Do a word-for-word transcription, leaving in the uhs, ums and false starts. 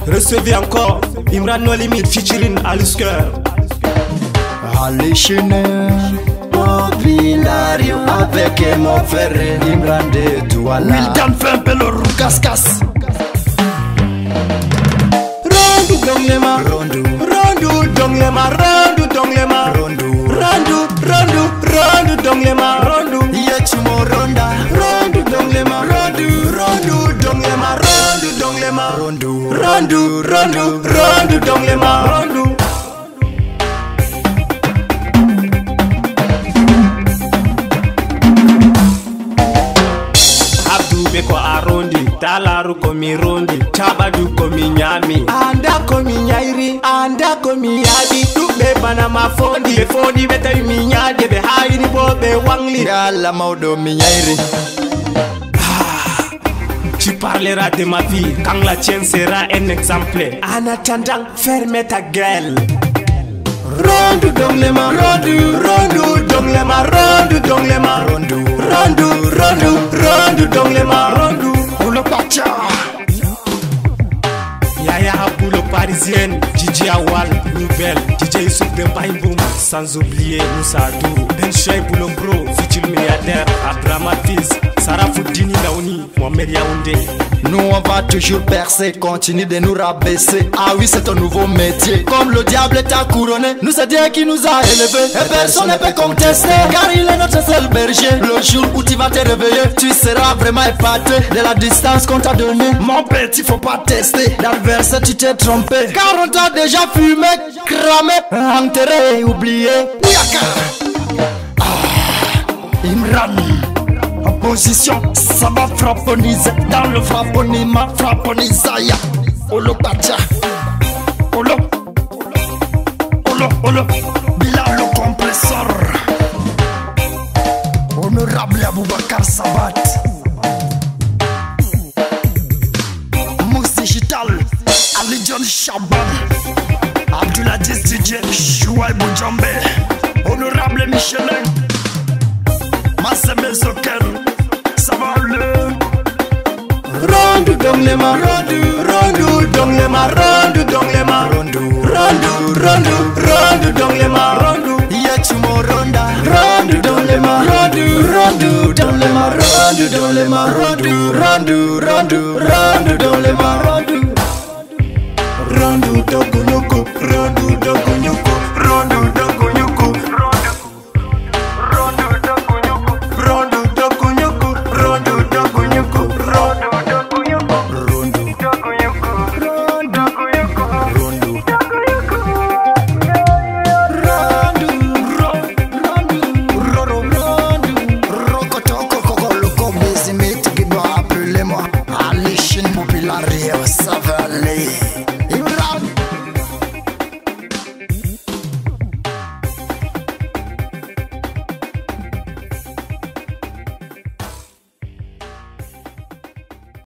Recevez encore Imran No Limit featuring Alusker. Alichineur au Villario avec mon frère Imran de Douala. Wildan fait un peu le roucas-cas. Rondu donglema, rondu, rondu donglema, rondu donglema, rondu, rondu, rondu, rondu donglema, rondu. Yechumo ronda, rondu donglema, rondu, rondu donglema, rondu donglema, rondu, rondu, rondu, rondu donglema, rondu. Beko arondi, talaru komi rondi, chabadu komi nyami, anda komi nyairi, anda komi yadi, dube bana mafondi, be fondi beta mi nyade, be hairi bo be wangli, yalla maudo mi nyairi. Tu parleras de ma vie quand la tienne sera un exemple. En attendant, ferme ta gueule. Rondu donglema, rondu, rondu donglema, rondu donglema, rondu, rondu, rondu, rondu donglema, rondu. Olo pacha. Yaya Aboulo parisienne, D J Awal, nouvelle, D J Youssouf de Baïboum, sans oublier Moussa Dou, Ben Choy Boulombro, futur milliardaire, Abraham Afiz, Sarah Foudini Laouni, Mohamed Yaoundé. Nous on va toujours percer, continue de nous rabaisser. Ah oui, c'est un nouveau métier. Comme le diable t'a couronné, nous c'est Dieu qui nous a élevés. Et personne ne peut contester, car il est notre seul berger. Le jour où tu vas te réveiller, tu seras vraiment épaté de la distance qu'on t'a donnée. Mon petit, faut pas tester. Dans le verset, tu t'es trompé, car on t'a déjà fumé, cramé, enterré et oublié. Ah, Imran. Position, ça va frapponiser dans le frapponima, frapponisaya. Olo Pacha, Olo, Olo, Olo, Bilal le compresseur. Honorable Aboubakar Sabat. Mousse Digital, Ali John Shaban, Abdulaziz D J, Chouaï Boudjambé, Honorable Michelin, Masseme Zoker. Rondu donglema, rondu, rondu donglema, rondu donglema, rondu, rondu, rondu, rondu donglema, rondu. Yechumo ronda, rondu donglema, rondu, rondu donglema, rondu donglema, rondu, rondu, rondu, rondu donglema.